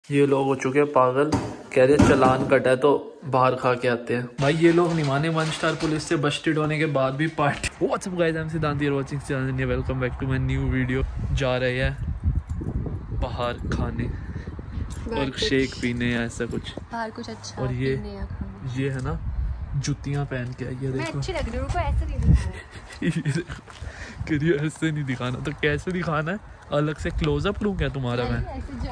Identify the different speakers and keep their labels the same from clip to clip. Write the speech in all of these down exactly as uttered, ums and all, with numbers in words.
Speaker 1: ये लोग हो चुके हैं पागल, कह रहे चलान कटा है तो बाहर खा के आते हैं। भाई ये लोग नहीं माने, वन स्टार पुलिस से बस्टेड होने के बाद भी party. What's up guys, I am Siddhant, you are watching channel, welcome back to my new video. जा रहे हैं बाहर खाने और शेक पीने या ऐसा कुछ
Speaker 2: बाहर कुछ अच्छा।
Speaker 1: और ये ये है ना जुतियां पहन के आई है, देखो
Speaker 2: अच्छी लग रही है। उनको ऐसे नहीं दिखाना
Speaker 1: करिए, ऐसे नहीं दिखाना तो कैसे दिखाना है? अलग से क्लोजअप लूं क्या तुम्हारा मैं?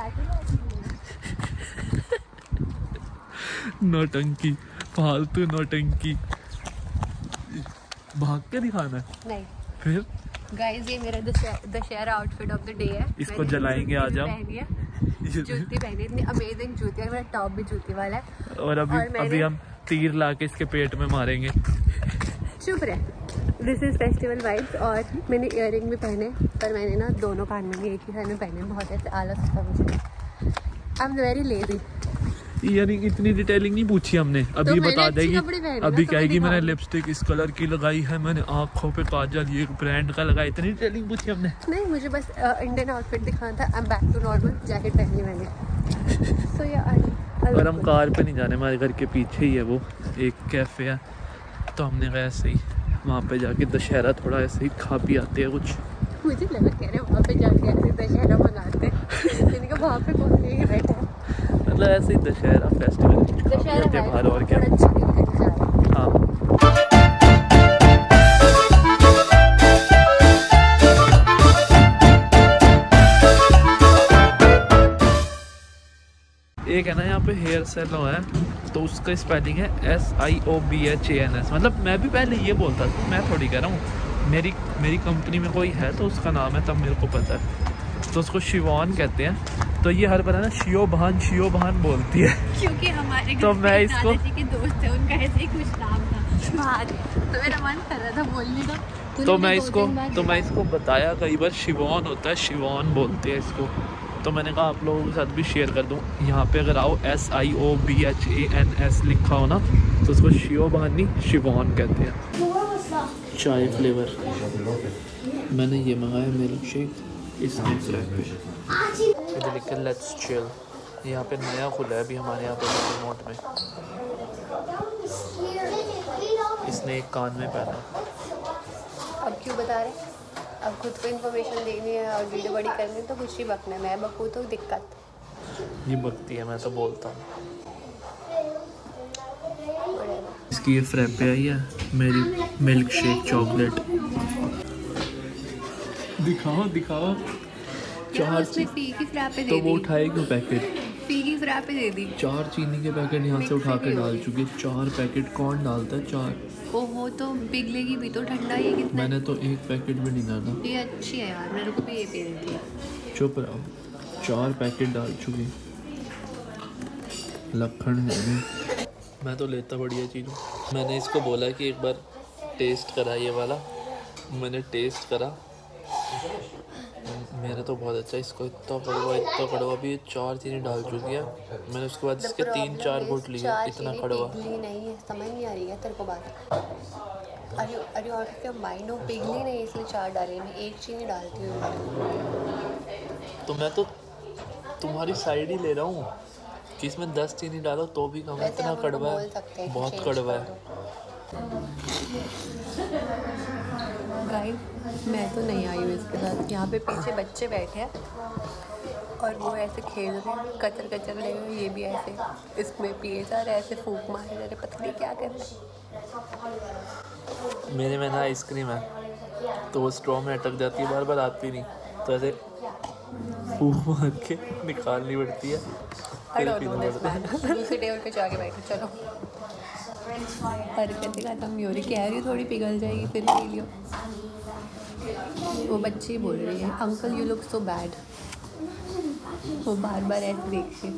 Speaker 1: नौटंकी, फालतू नौटंकी। भाग के दिखाना है? नहीं। फिर
Speaker 2: गाइस ये मेरा Dussehra outfit of the day है।
Speaker 1: इसको जलाएंगे आज हम।
Speaker 2: जूती पहनी, इतनी अमेजिंग जूती है। मेरा टॉप भी जूती वाला है।
Speaker 1: और अभी और अभी हम तीर ला के इसके पेट में मारेंगे।
Speaker 2: चुप रहे। This is festival vibes. और मैंने इयररिंग भी पहने, पर मैंने ना दोनों कान में एक ही कान में पहने। बहुत ऐसे आलस था मुझे। I am very lazy.
Speaker 1: Earring इतनी डिटेलिंग नहीं पूछी हमने, अभी तो बता देगी। अभी कहेगी मैंने लिपस्टिक इस कलर की लगाई है, मैंने आँखों पे काजल ये ब्रांड का लगाया। इतनी डिटेलिंग पूछी हमने? नहीं, मुझे बस इंडियन आउटफिट दिखाना था। I am back to normal. Jacket पहनी मैंने। सो यार और हम कार पे नहीं जाने, हमारे घर के पीछे ही है वो एक कैफे है, तो हमने कहा ऐसे ही वहाँ पे जाके दशहरा थोड़ा ऐसे ही खा पी आते हैं कुछ।
Speaker 2: मुझे लगा कह रहे वहाँ पे जाके ऐसे दशहरा मनाते हैं। मैंने कहा वहाँ पे कौन नहीं बैठा है,
Speaker 1: मतलब ऐसे ही दशहरा फेस्टिवल दशहरा त्योहार और क्या। हाँ एक है ना यहाँ पे हेयर सैलून है, तो उसका स्पेलिंग है S I O B H A N S. मतलब मैं भी पहले ये बोलता था, मैं थोड़ी कह रहा हूँ, मेरी मेरी कंपनी में कोई है तो उसका नाम है, तब मेरे को पता है। तो उसको शिवान कहते हैं। तो ये हर बार है ना शियो बहान शियो बहान बोलती है,
Speaker 2: क्योंकि हमारे
Speaker 1: तो मैं इसको
Speaker 2: के दोस्त है, उनका ऐसे ही कुछ नाम था। तो मेरा मन कर रहा था बोलने का,
Speaker 1: तो मैं इसको तो मैं इसको बताया कई बार, शिवान होता है, शिवान बोलते हैं इसको। तो मैंने कहा आप लोगों के साथ भी शेयर कर दूं। यहाँ पे अगर आओ S I O B H A N S लिखा हो ना, तो उसको शियो बहानी शिवान कहते हैं। चाय फ्लेवर मैंने ये मंगाया, मिल्क शेक। इसमें इधर लिखा लेट्स चिल। यहाँ पे नया खुला है अभी हमारे यहाँ पे रिमोट में। इसने एक कान में पहना।
Speaker 2: अब क्यों बता रहे? अब खुद को इन्फॉर्मेशन देनी है और वीडियो बड़ी करनी है तो कुछ ही बकना है। मैं बकूँ तो दिक्कत।
Speaker 1: ये बकती है, मैं तो बोलता हूँ। इसकी ये फ्रैपे आई है, मेरी मिल्क शेक चॉकलेट। दिखाओ दिखाओ। चार
Speaker 2: फी की फ्रैपे दे
Speaker 1: तो वो उठाए क्यों पैकेट?
Speaker 2: फी की फ्रैपे दे दी।
Speaker 1: चार चीनी के पैकेट यहाँ से उठा के डाल चुके। चार पैकेट कौन डालता है? चार।
Speaker 2: ओहो, तो पिघलेगी भी तो। ठंडा ये कितना?
Speaker 1: मैंने तो एक पैकेट भी नहीं डाला।
Speaker 2: ये अच्छी है यार, मेरे को भी ये पी रही थी।
Speaker 1: चुप रहो, चार पैकेट डाल चुकी। लखन है। मैं तो लेता बढ़िया चीज़ हूँ। मैंने इसको बोला कि एक बार टेस्ट करा ये वाला। मैंने टेस्ट करा, मेरा तो बहुत अच्छा। इसको इतना कड़वा इतना कड़वा भी चार चीनी डाल चुकी है। मैंने उसके बाद इसके तीन चार घुट लिए। इतना कड़वा
Speaker 2: पिघली नहीं है, समझ नहीं आ रही है तेरे को बात। अरे अरे और क्या माइंड हो, पिघली नहीं इसलिए चार डाले। मैं एक चीनी डालती हूँ।
Speaker 1: तो मैं तो तुम्हारी साइड ही ले रहा हूँ कि इसमें दस चीनी डालो तो भी कम। इतना कड़वा है, बहुत कड़वा है।
Speaker 2: गाइस मैं तो नहीं आई हूँ इसके साथ। यहाँ पे पीछे बच्चे बैठे हैं और वो ऐसे खेल रहे हैं, कचर कचर ले रहे हैं। ये भी ऐसे इसमें पिए जा रहे, ऐसे फूंक मारे जा रहे, पता नहीं क्या कर रहे।
Speaker 1: मेरे में ना आइसक्रीम है तो वो स्ट्रॉ में अटक जाती है, बार बार आती नहीं, तो ऐसे फूंक मार के निकालनी पड़ती है।
Speaker 2: दूसरे टेबल पे जाके बैठो। चलो हरकत खत्म हो रही। कह रही थोड़ी पिघल जाएगी फिर पी लियो। वो बच्ची बोल रही है uncle you look so bad. वो बार बार ऐसे देखिए।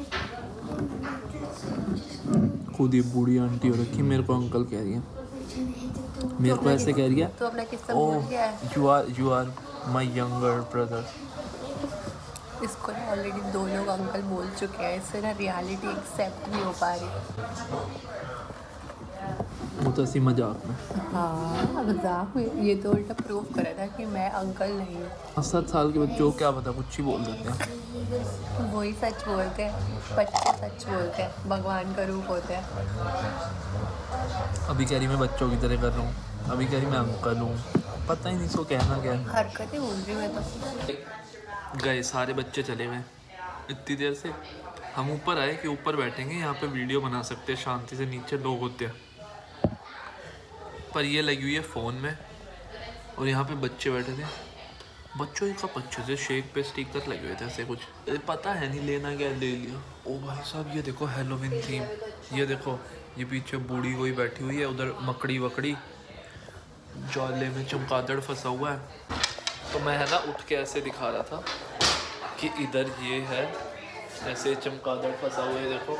Speaker 1: खुद ही बूढ़ी आंटी हो रखी, मेरे को अंकल कह रही है। मेरे को ऐसे कह रही है,
Speaker 2: तो अपना किस्सा भूल गया है।
Speaker 1: You are you are my younger brother.
Speaker 2: इसको ना ऑलरेडी दो लोग अंकल बोल चुके हैं, इससे ना रियलिटी एक्सेप्ट नहीं हो पा रही।
Speaker 1: तो ऐसी मजाक में।
Speaker 2: हाँ मजाक में, ये तो उल्टा प्रूव करा था कि मैं अंकल नहीं हूँ।
Speaker 1: पाँच सात साल के बच्चों को क्या पता, कुछ ही बोल देते हैं।
Speaker 2: वही सच बोलते हैं, बच्चे सच बोलते हैं, भगवान का रूप होते हैं।
Speaker 1: अभी कह रही मैं बच्चों की तरह कर रहा हूँ, अभी कह रही मैं अंकल हूँ, पता ही नहीं इसको कहना क्या है।
Speaker 2: हरकतें बोल रही मैं तो।
Speaker 1: गए सारे बच्चे चले गए इतनी देर से। हम ऊपर आए कि ऊपर बैठेंगे, यहाँ पे वीडियो बना सकते हैं शांति से, नीचे लोग होते हैं। पर ये लगी हुई है फ़ोन में और यहाँ पे बच्चे बैठे थे। बच्चों का अच्छे से शेक पे स्टिकर लगे हुए थे ऐसे कुछ, पता है नहीं लेना क्या, ले लिया। ओ भाई साहब ये देखो हैलोवीन थीम, ये देखो ये पीछे बूढ़ी कोई बैठी हुई है, उधर मकड़ी वकड़ी जाले में चमगादड़ फंसा हुआ है। तो मैं है ना उठ के ऐसे दिखा रहा था कि इधर ये है, ऐसे चमगादड़ फंसा हुआ है देखो।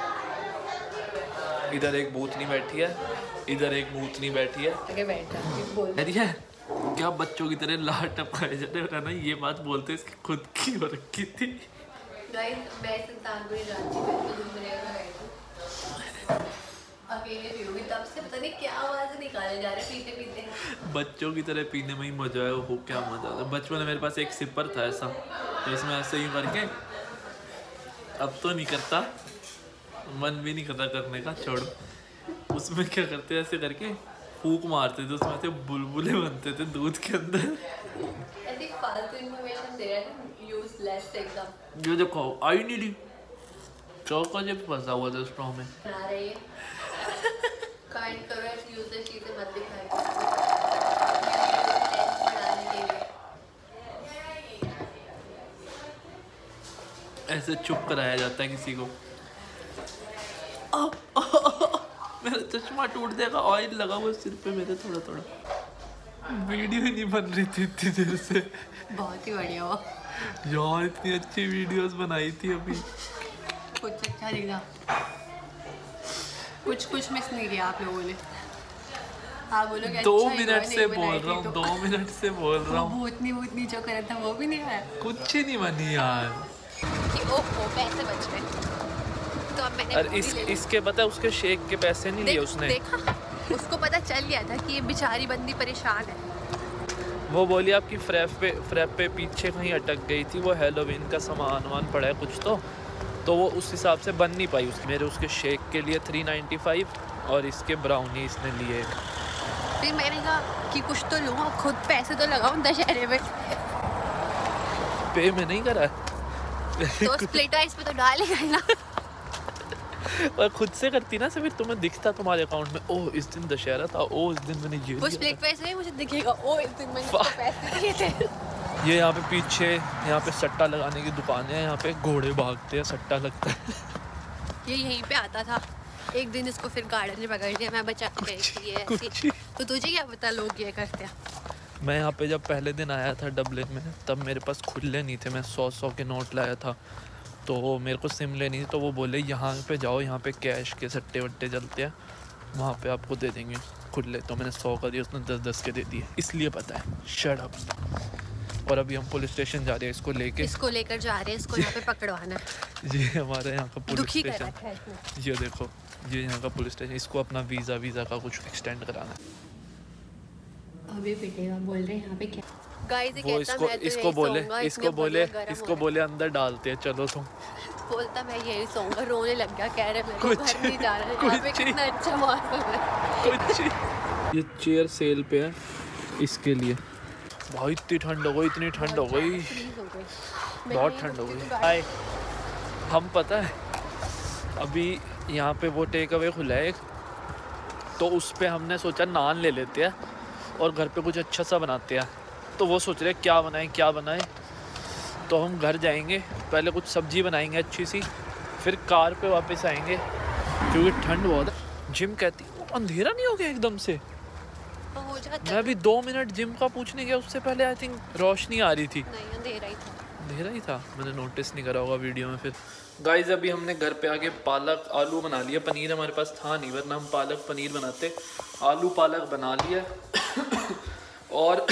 Speaker 1: इधर एक भूतनी बैठी है, इधर एक भूतनी बैठी है।
Speaker 2: आगे बैठा बोल
Speaker 1: अरे है क्या बच्चों की तरह लार टपकाए जाते हैं ना, ये बात बोलते इसकी खुद की हो रखी थी।
Speaker 2: गाइस मैं सुल्तान को नहीं जानती, मैं तो घूम रही हूं अकेले पीऊंगी, तब से पता नहीं क्या आवाज निकाले जा रहे पीते पीते।
Speaker 1: बच्चों की तरह पीने में ही मजा है, वो क्या मजा है। बचपन में मेरे पास एक सिपर था ऐसा, तो इसमें ऐसे ही करके, अब तो नहीं करता, मन भी नहीं करता करने का, छोड़। उसमें क्या करते ऐसे करके फूक मारते थे, उसमें से बुलबुले बनते थे दूध के अंदर।
Speaker 2: ऐसी फालतू इन्फॉर्मेशन दे रहा है, यूजलेस एकदम।
Speaker 1: जो देखो आई नहीं रही चौका जब फंसा हुआ था स्ट्रॉ में।
Speaker 2: बना रही है काइंड करो, ऐसी यूजलेस चीजें मत दिखाएं बढ़ाने के लिए।
Speaker 1: ऐसे चुप कराया जाता है किसी को। आ, आ, आ, मेरा चश्मा टूट जाएगा, ऑयल लगा हुआ सिर पे मेरे थोड़ा थोड़ा। वीडियो ही नहीं बन रही थी इतनी देर से।
Speaker 2: बहुत ही बढ़िया हुआ
Speaker 1: यार, इतनी अच्छी वीडियोस बनाई थी अभी।
Speaker 2: कुछ अच्छा दिखा, कुछ कुछ मिस नहीं किया आप लोगों ने। आप बोलोगे
Speaker 1: दो
Speaker 2: अच्छा
Speaker 1: मिनट से बोल रहा हूँ, दो मिनट से बोल रहा हूँ।
Speaker 2: भूतनी भूतनी जो करा था वो भी नहीं आया,
Speaker 1: कुछ ही नहीं बनी यार।
Speaker 2: कि ओहो पैसे बच गए। तो अब मैंने
Speaker 1: अरे इस इसके पता है उसके शेक के पैसे नहीं लिए उसने।
Speaker 2: देखा, उसको पता चल गया था कि ये बेचारी बंदी परेशान है।
Speaker 1: वो बोली आपकी फ्रैप पे फ्रैप पे पीछे कहीं अटक गई थी, वो हैलोवीन का सामान वामान पड़ा है कुछ, तो तो वो उस हिसाब से बन नहीं पाई उसकी। मेरे उसके शेक के लिए थ्री नाइन्टी फाइव और इसके ब्राउनी इसने लिए।
Speaker 2: फिर मैंने कहा कि कुछ तो लूँ, खुद पैसे तो लगाऊं दशहरे में।
Speaker 1: पे में नहीं करा
Speaker 2: तो स्प्लिट वाइज पे तो डालेगा ही ना।
Speaker 1: और खुद से करती ना से फिर तुम्हें दिखता तुम्हारे अकाउंट में, ओह इस दिन दशहरा था, ओह इस दिन मैंने ये
Speaker 2: वो स्प्लिट वाइज में मुझे दिखेगा, ओह इस दिन मैंने इसको पैसे दिए थे।
Speaker 1: ये यहाँ पे पीछे यहाँ पे सट्टा लगाने की दुकान है, यहाँ पे घोड़े भागते हैं, सट्टा लगता है।
Speaker 2: ये यहीं पे आता था, एक दिन इसको फिर गार्डन में पकड़ लिया, मैं बचा के भेजती है ऐसी। तो तुझे क्या पता लोग ये करते हैं।
Speaker 1: मैं यहाँ पे जब पहले दिन आया था डबलिन में, तब मेरे पास खुले नहीं थे, मैं सौ सौ के नोट लाया था, तो मेरे को सिम लेनी थी। तो वो बोले यहाँ पे जाओ, यहाँ पे कैश के सट्टे वट्टे चलते हैं, वहाँ पे आपको दे देंगे खुले। तो मैंने सौ का दिया, उसने दस दस के दे दिए, इसलिए पता है। Shut up. और अभी हम पुलिस स्टेशन जा रहे हैं इसको लेके,
Speaker 2: इसको लेकर जा रहे हैं, इसको यहाँ पे पकड़वाना है।
Speaker 1: ये हमारे यहाँ का पुलिस
Speaker 2: दुखी
Speaker 1: स्टेशन,
Speaker 2: कर रखा है
Speaker 1: ये देखो ये यहाँ का पुलिस स्टेशन। इसको अपना वीज़ा वीज़ा का कुछ एक्सटेंड कराना है।
Speaker 2: अभी पिटेगा, बोल रहे हैं यहाँ पे क्या। गाइस ये
Speaker 1: वो
Speaker 2: कहता
Speaker 1: इसको
Speaker 2: मैं तो
Speaker 1: इसको
Speaker 2: यही
Speaker 1: बोले
Speaker 2: सोऊंगा,
Speaker 1: इसको
Speaker 2: इसमें
Speaker 1: बोले
Speaker 2: बढ़िया गरम
Speaker 1: इसको
Speaker 2: हो रहा
Speaker 1: बोले अंदर डालते हैं, चलो तुम।
Speaker 2: है। बोलता मैं यही सोऊंगा, रोने लग गया, कह रहे मेरे को
Speaker 1: कुछ-
Speaker 2: घर नहीं जा रहा है, यहाँ पे
Speaker 1: कुछ-
Speaker 2: कितना अच्छा मौसम है।
Speaker 1: कुछ ये चेयर सेल पे है इसके लिए। भाई इतनी ठंड हो गई, इतनी ठंड हो गई,
Speaker 2: फ्रीज हो गई,
Speaker 1: बहुत ठंड हो गई। हाय, हम पता है अभी यहाँ पे वो टेक अवे खुला है एक, तो उस पे हमने सोचा नान ले लेते हैं और घर पे कुछ अच्छा सा बनाते हैं। तो वो सोच रहे क्या बनाएं क्या बनाएं, तो हम घर जाएंगे, पहले कुछ सब्जी बनाएंगे अच्छी सी, फिर कार पे वापस आएंगे क्योंकि ठंड बहुत है। जिम कहती अंधेरा नहीं हो गया एकदम से।
Speaker 2: तो हो जाता
Speaker 1: मैं अभी दो मिनट जिम का पूछने गया, उससे पहले आई थिंक रोशनी आ रही थी।
Speaker 2: नहीं, अंधेरा ही था।
Speaker 1: अंधेरा ही था, मैंने नोटिस नहीं करा होगा वीडियो में। फिर गाइस अभी हमने घर पे आके पालक आलू बना लिया, पनीर हमारे पास था नहीं वरना हम पालक पनीर बनाते। आलू पालक बना लिया और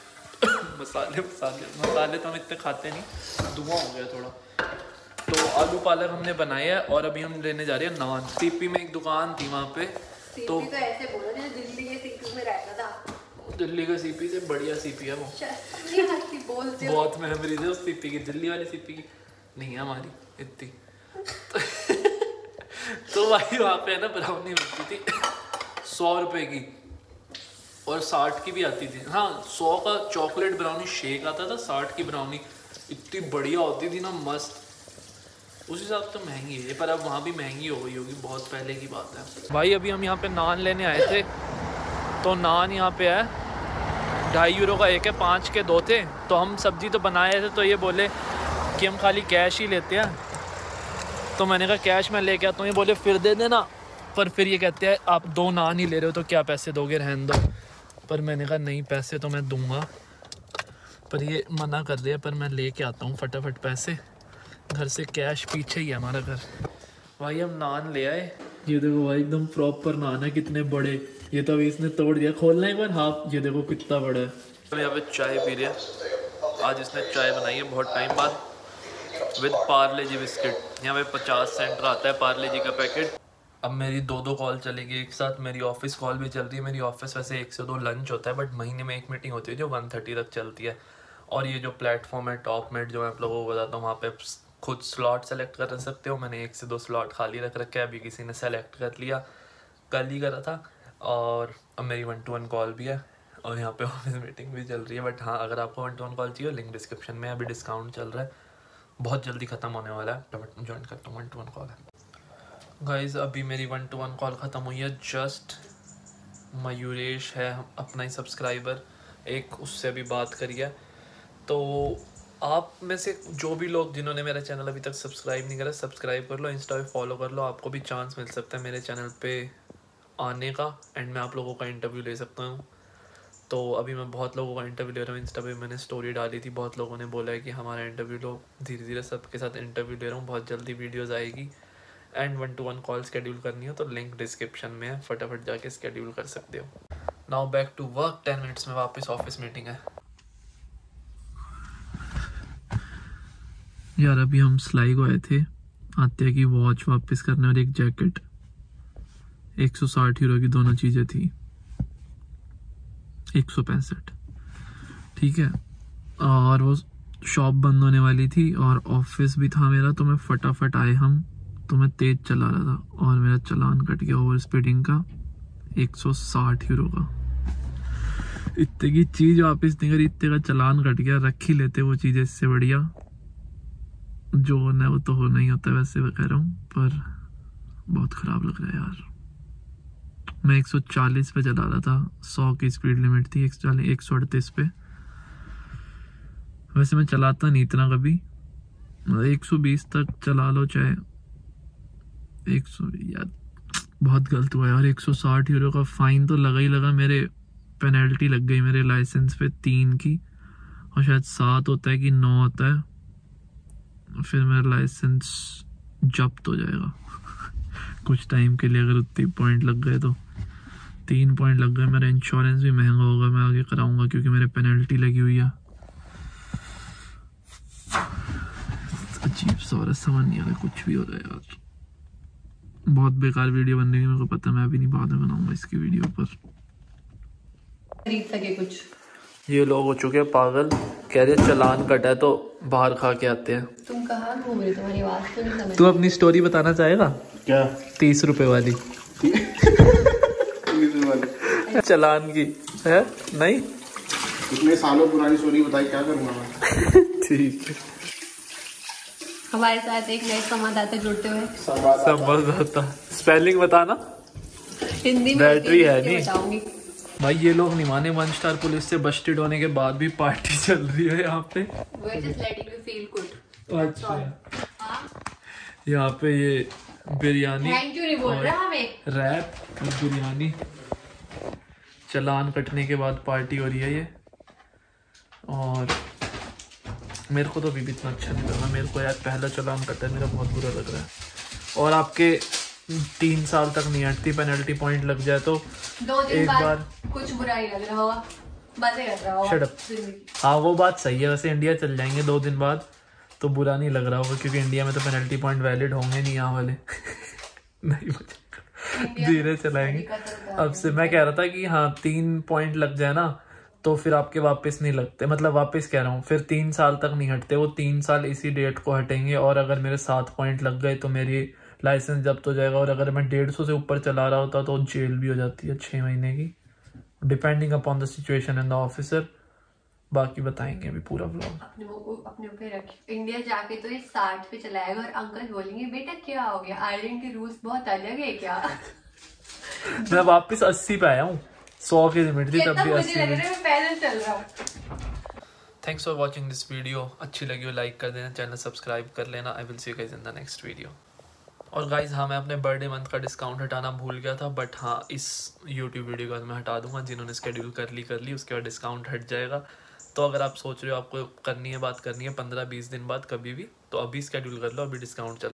Speaker 1: मसाले मसाले मसाले तो हम इतने खाते नहीं, धुआं हो गया थोड़ा। तो आलू पालक हमने बनाया है और अभी हम लेने जा रहे हैं नान। टीपी में एक दुकान थी, वहाँ पे
Speaker 2: तो ऐसे बोलो जैसे दिल्ली के सीपी में रहता था।
Speaker 1: दिल्ली का सीपी से बढ़िया सीपी है वो। बहुत मेमोरीज है उस सीपी की, दिल्ली वाली सीपी की नहीं है हमारी इतनी। तो भाई वहाँ पे है ना ब्राउनी मिलती थी सौ रुपए की और साठ की भी आती थी। हाँ, सौ का चॉकलेट ब्राउनी शेक आता था, साठ की ब्राउनी इतनी बढ़िया होती थी ना, मस्त। उस हिसाब से तो महंगी है पर अब वहाँ भी महंगी हो गई होगी, बहुत पहले की बात है। भाई अभी हम यहाँ पे नान लेने आए थे, तो नान यहाँ पे है ढाई यूरो का एक है, पाँच के दो थे। तो हम सब्जी तो बनाए थे, तो ये बोले कि हम खाली कैश ही लेते हैं। तो मैंने कहा कैश मैं लेके आता हूँ, ये बोले फिर दे देना। पर फिर ये कहते हैं आप दो नान ही ले रहे हो तो क्या पैसे दोगे, रहने दो। पर मैंने कहा नहीं, पैसे तो मैं दूंगा, पर ये मना कर दिया। पर मैं लेके आता हूँ फटाफट पैसे, घर से कैश पीछे ही है हमारा घर। भाई हम नान ले आए, ये देखो भाई एकदम प्रॉपर नान है, कितने बड़े। ये तो अभी इसने तोड़ दिया, खोलना एक बार हाफ, ये देखो कितना बड़ा है। हम यहाँ पे चाय पी रहे हैं, आज इसने चाय बनाई है बहुत टाइम बाद, विद पार्ले जी बिस्किट। यहाँ पे पचास सेंट आता है पार्ले जी का पैकेट। अब मेरी दो दो कॉल चलेगी एक साथ, मेरी ऑफिस कॉल भी चल रही है। मेरी ऑफिस वैसे एक से दो लंच होता है, बट महीने में एक मीटिंग होती है जो वन थर्टी तक चलती है। और ये जो प्लेटफॉर्म है टॉप मेट, जो मैं आप लोगों को बताता हूँ, वहाँ पे खुद स्लॉट सेलेक्ट कर सकते हो। मैंने एक से दो स्लॉट खाली रख रखे हैं, अभी किसी ने सेलेक्ट कर लिया, कल ही करा था। और अब मेरी वन टू वन कॉल भी है और यहाँ पे ऑफिस मीटिंग भी चल रही है। बट हाँ, अगर आपको वन टू वन कॉल चाहिए, लिंक डिस्क्रिप्शन में, अभी डिस्काउंट चल रहा है, बहुत जल्दी ख़त्म होने वाला है। तो ज्वाइन करता हूँ, वन टू वन कॉल है गाइज। अभी मेरी वन टू वन कॉल ख़त्म हुई है जस्ट। मयूरेश है अपना ही सब्सक्राइबर, एक उससे भी बात करी है। तो आप में से जो भी लोग जिन्होंने मेरा चैनल अभी तक सब्सक्राइब नहीं करा, सब्सक्राइब कर लो, इंस्टा पे फॉलो कर लो, आपको भी चांस मिल सकता है मेरे चैनल पे आने का, एंड मैं आप लोगों का इंटरव्यू ले सकता हूँ। तो अभी मैं बहुत लोगों का इंटरव्यू ले रहा हूँ, इंस्टा पे मैंने स्टोरी डाली थी, बहुत लोगों ने बोला है कि हमारा इंटरव्यू लो। धीरे धीरे सबके साथ इंटरव्यू ले रहा हूँ, बहुत जल्दी वीडियोज़ आएगी। And one to one call schedule करनी हो तो लिंक डिस्क्रिप्शन में है, फटाफट जाके स्केड्यूल कर सकते हो। Now back to work, ten minutes में वापस ऑफिस मीटिंग है। यार अभी हम सिलाई को आए थे, आते हैं कि वॉच वापस करने और एक जैकेट, एक सौ साठ यूरो की दोनों चीज़ें थी, एक सौ पैंसठ, ठीक है। और वो शॉप बंद होने वाली थी और ऑफिस भी था मेरा, तो मैं फटाफट आए हम। तो मैं तेज चला रहा था और मेरा चालान कट गया ओवर स्पीडिंग का, एक सौ साठ यूरो का। इतने की चीज़ वापस नहीं करी, इतने का चालान कट गया। रख ही लेते वो चीज़ें, इससे बढ़िया जो होना है वो तो होना ही होता है, वैसे मैं कह रहा हूँ। पर बहुत ख़राब लग रहा है यार। मैं एक सौ चालीस पे चला रहा था, सौ की स्पीड लिमिट थी, एक सौ चालीस एक सौ अड़तीस पे। वैसे मैं चलाता नहीं इतना कभी, एक सौ बीस तक चला लो चाहे एक सौ। यार बहुत गलत हुआ यार, एक सौ साठ यूरो का फाइन तो लगा ही लगा। मेरे पेनल्टी लग गई मेरे लाइसेंस पे तीन की, और शायद सात होता है कि नौ होता है, फिर मेरा लाइसेंस जब्त हो जाएगा कुछ टाइम के लिए। अगर उतने पॉइंट लग गए तो तीन पॉइंट लग गए, मेरा इंश्योरेंस भी महंगा होगा, मैं आगे कराऊंगा क्योंकि मेरे पेनल्टी लगी हुई है। अजीब सा हो रहा है, समझ नहीं आ रहा कुछ भी हो रहा है यार। बहुत बेकार वीडियो बन रही है, मेरे को पता है। मैं अभी नहीं, बाद में बनाऊंगा इसकी वीडियो पर।
Speaker 2: खरीद सके कुछ।
Speaker 1: ये लोग हो चुके हैं पागल, कह रहे चालान कटा है तो बाहर खा के आते हैं।
Speaker 2: तुम कहाँ घूम रहे, तुम्हारी आवाज तो नहीं समझ।
Speaker 1: तू अपनी स्टोरी बताना चाहेगा
Speaker 3: क्या?
Speaker 1: तीस रुपए वाली चालान की है नहीं?
Speaker 3: इतने सालों पुरानी स्टोरी बताई, क्या करूँगा मैं।
Speaker 1: ठीक है,
Speaker 2: हमारे साथ एक नए संवाददाता जुड़ते हुए।
Speaker 1: संवाददाता स्पेलिंग बताना,
Speaker 2: हिंदी में
Speaker 1: बैटरी है नहीं
Speaker 2: बताऊंगी।
Speaker 1: भाई ये लोग नहीं माने, वन स्टार पुलिस से बस्टेड होने के बाद भी पार्टी चल रही है यहाँ पे।
Speaker 2: We're just letting you feel good.
Speaker 1: अच्छा, यहाँ पे ये बिरयानी,
Speaker 2: थैंक यू नहीं बोल रहा हमें,
Speaker 1: रैप और बिरयानी, चालान कटने के बाद पार्टी हो रही है ये। और मेरे को तो अभी भी इतना अच्छा नहीं लग रहा, मेरे को यार पहला चालान कटा है मेरा, बहुत बुरा लग रहा है। और आपके तीन साल तक नहीं हटती, पेनल्टी पॉइंट लग जाए तो
Speaker 2: दो दिन
Speaker 1: एक
Speaker 2: बाद
Speaker 1: बार
Speaker 2: कुछ बुरा ही लग रहा होगा, मजे कर रहा होगा।
Speaker 1: Shut up. हाँ वो बात सही है, वैसे इंडिया चल जाएंगे दो दिन बाद तो बुरा नहीं लग रहा होगा, क्योंकि इंडिया में तो पेनल्टी पॉइंट वैलिड होंगे नहीं यहाँ वाले नहीं धीरे चलाएंगे। अब से मैं कह रहा था कि हाँ तीन पॉइंट लग जाए ना तो फिर आपके वापस नहीं लगते, मतलब वापस कह रहा हूँ फिर तीन साल तक नहीं हटते, वो तीन साल इसी डेट को हटेंगे। और अगर मेरे सात पॉइंट लग गए तो मेरी लाइसेंस जब्त हो जाएगा, और अगर मैं डेढ़ सौ से ऊपर चला रहा होता तो जेल भी हो जाती है छः महीने की, depending upon the situation and the officer. बाकी बताएंगे अभी पूरा ब्लॉग।
Speaker 2: अपने अपने ऊपर रखिए। इंडिया जाके तो ये साठ पे चलाएगा और अंकल बोलेंगे बेटा क्या हो गया, आयरलैंड के रूल्स बहुत अलग है क्या?
Speaker 1: मैं वापस अस्सी पे आया हूँ, सौ की लिमिट थी तब भी अस्सी में।
Speaker 2: मैं पैदल चल रहा हूँ।
Speaker 1: Thanks for watching this video. अच्छी लगी हो लाइक कर देना, चैनल सब्सक्राइब कर लेना। I will see you guys in the next video. और गाइज हाँ मैं अपने बर्थडे मंथ का डिस्काउंट हटाना भूल गया था, बट हाँ इस यूट्यूब वीडियो के बाद मैं हटा दूंगा। जिन्होंने स्केड्यूल कर ली कर ली, उसके बाद डिस्काउंट हट जाएगा। तो अगर आप सोच रहे हो आपको करनी है बात करनी है पंद्रह बीस दिन बाद कभी भी, तो अभी स्केड्यूल कर लो, अभी डिस्काउंट चल